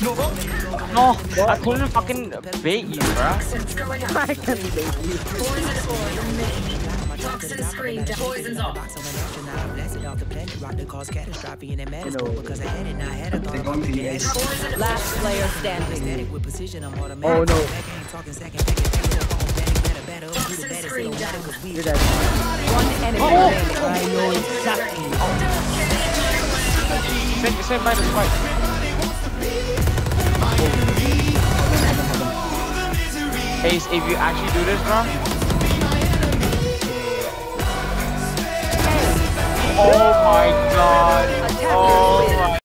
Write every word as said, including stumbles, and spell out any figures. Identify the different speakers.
Speaker 1: No, I couldn't fucking bait you, bro.
Speaker 2: I can bait you.
Speaker 3: Toxin screen. Poison's off.
Speaker 4: Last player standing.
Speaker 2: Oh no.
Speaker 3: Toxin screen down.
Speaker 2: You're dead.
Speaker 4: One enemy remaining. I know exactly.
Speaker 1: Same, same minus five. Ace, if you actually do this, bro. Oh my god. Oh my